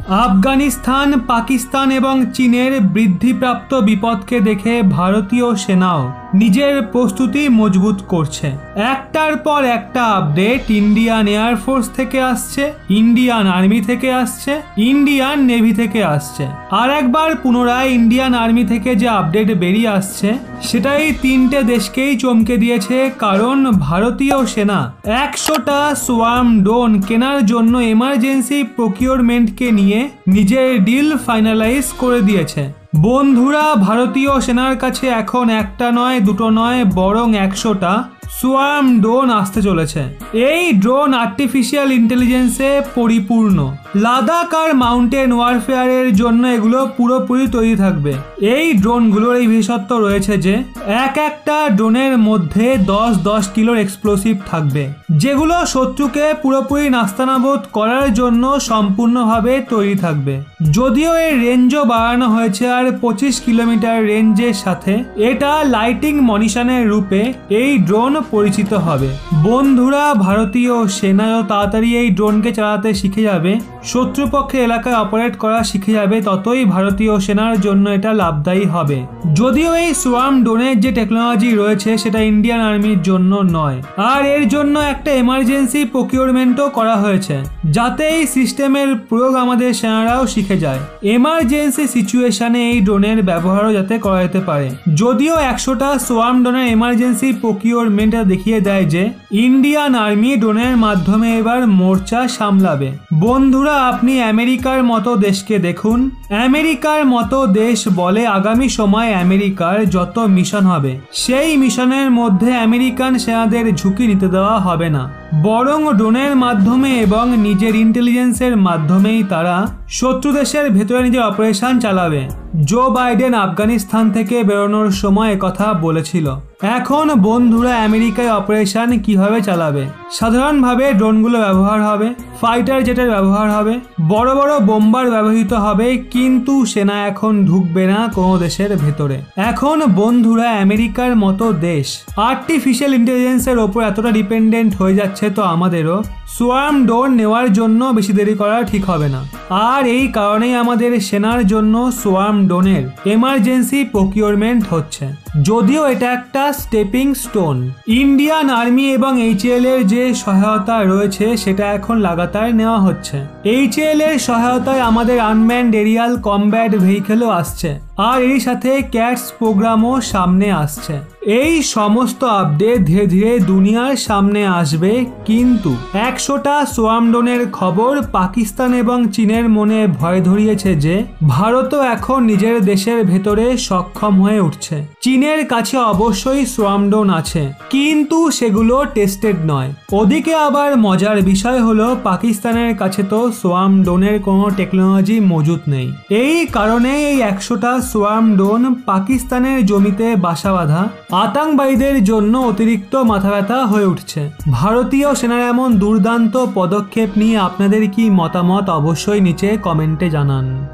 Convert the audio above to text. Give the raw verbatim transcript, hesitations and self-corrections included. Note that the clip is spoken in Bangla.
আফগানিস্তান, পাকিস্তান এবং চীনের বৃদ্ধিপ্রাপ্ত বিপদকে দেখে ভারতীয় সেনাও নিজের প্রস্তুতি মজবুত করছে। একটার পর একটা আপডেট ইন্ডিয়ান এয়ারফোর্স থেকে আসছে, ইন্ডিয়ান আর্মি থেকে আসছে, ইন্ডিয়ান নেভি থেকে আসছে। আর একবার পুনরায় ইন্ডিয়ান আর্মি থেকে যে আপডেট বেরিয়ে আসছে সেটাই তিনটে দেশকেই চমকে দিয়েছে, কারণ ভারতীয় সেনা একশোটা সোয়ার্ম ড্রোন কেনার জন্য এমার্জেন্সি প্রকিউরমেন্টকে নিয়ে নিজের ডিল ফাইনালাইজ করে দিয়েছে। বন্ধুরা, ভারতীয় সেনার কাছে এখন একটা নয়, দুটো নয়, বরং একশোটা সোয়ার্ম ড্রোন আসতে চলেছে। এই ড্রোন আর্টিফিশিয়াল ইন্টেলিজেন্সে পরিপূর্ণ। লাদাখ আর মাউন্টেন ওয়ারফেয়ারের জন্য এগুলো পুরোপুরি তৈরি থাকবে। এই ড্রোনগুলোর এই বিশেষত্ব রয়েছে যে এক একটা ড্রোনের মধ্যে দশ দশ কিলোর এক্সপ্লোসিভ থাকবে, যেগুলো শত্রুকে পুরোপুরি নাস্তানাবোধ করার জন্য সম্পূর্ণভাবে তৈরি থাকবে। যদিও এর রেঞ্জও বাড়ানো হয়েছে, আর পঁচিশ কিলোমিটার রেঞ্জের সাথে এটা লাইটিং মনিশনের রূপে এই ড্রোন পরিচিত হবে। বন্ধুরা, ভারতীয় সেনাও তাড়াতাড়ি এই ড্রোনকে চালাতে শিখে যাবে, শত্রুপক্ষের এলাকায় অপারেট করা শিখে যাবে, ততই ভারতীয় সেনার জন্য এটা লাভদায়ী হবে। যদিও এই সোয়ার্ম ড্রোনের যে টেকনোলজি রয়েছে সেটা ইন্ডিয়ান আর্মির জন্য নয়, আর এর জন্য একটা এমার্জেন্সি প্রকিউরমেন্টও করা হয়েছে, যাতে এই সিস্টেমের প্রয়োগ আমাদের সেনারাও শিখে যায়। এমার্জেন্সি সিচুয়েশনে এই ড্রোনের ব্যবহারও যাতে করা যেতে পারে। যদিও একশোটা সোয়ার্ম ড্রোনের এমার্জেন্সি প্রকিউরমেন্ট দেখিয়ে দেয় যে ইন্ডিয়ান আর্মি ড্রোনের মাধ্যমে এবার মোর্চা সামলাবে। বন্ধুরা, আপনি আমেরিকার মতো দেশকে দেখুন। আমেরিকার মতো দেশ বলে আগামী সময় আমেরিকার যত মিশন হবে সেই মিশনের মধ্যে আমেরিকান সেনাদের ঝুঁকি নিতে দেওয়া হবে না, বরং ড্রোনের মাধ্যমে এবং নিজের ইন্টেলিজেন্সের মাধ্যমেই তারা শত্রু দেশের ভেতরে নিজের অপারেশন চালাবে। জো বাইডেন আফগানিস্তান থেকে বেরোনোর সময় কথা বলেছিল। এখন বন্ধুরা, আমেরিকায় অপারেশন কিভাবে চালাবে? সাধারণভাবে ড্রোনগুলো ব্যবহার হবে, ফাইটার জেটের ব্যবহার হবে, বড় বড় বোম্বার ব্যবহৃত হবে, কিন্তু সেনা এখন ঢুকবে না কোনো দেশের ভেতরে। এখন বন্ধুরা, আমেরিকার মতো দেশ আর্টিফিশিয়াল ইন্টেলিজেন্সের ওপর এতটা ডিপেন্ডেন্ট হয়ে যাচ্ছে, তো আমাদেরও সোয়ার্ম ড্রোন নেওয়ার জন্য বেশি দেরি করা ঠিক হবে না। আর এই কারণেই আমাদের সেনার জন্য সোয়ার্ম ড্রোনের এমার্জেন্সি প্রকিউরমেন্ট হচ্ছে। যদিও এটা একটা স্টেপিং স্টোন। ইন্ডিয়ান আর্মি এবং এইচএএল এর যে সহায়তা রয়েছে সেটা এখন লাগাতার নেওয়া হচ্ছে। এইচএএল এর সহায়তায় আমাদের আনম্যান্ড এরিয়াল কমব্যাট ভেহিকেলও আসছে, আর এর সাথে ক্যাটস প্রোগ্রামও সামনে আসছে। এই সমস্ত আপডেট ধীরে ধীরে দুনিয়ার সামনে আসবে, কিন্তু একশোটা সোয়ার্ম ড্রোনের খবর পাকিস্তান এবং চীনের মনে ভয় ধরিয়েছে যে ভারতও এখন নিজের দেশের ভেতরে সক্ষম হয়ে উঠছে। চীনের কাছে অবশ্যই সোয়ার্ম ড্রোন আছে, কিন্তু সেগুলো টেস্টেড নয়। ওদিকে আবার মজার বিষয় হলো পাকিস্তানের কাছে তো সোয়ার্ম ড্রোনের কোনো টেকনোলজি মজুত নেই। এই কারণে এই একশোটা সোয়ার্ম ড্রোন পাকিস্তানের জমিতে বাসা বাঁধা আতঙ্কবাদীদের জন্য অতিরিক্ত মাথা ব্যথা হয়ে উঠছে। ভারতীয় সেনার এমন দুর্দান্ত পদক্ষেপ নিয়ে আপনাদের কি মতামত অবশ্যই নিচে কমেন্টে জানান।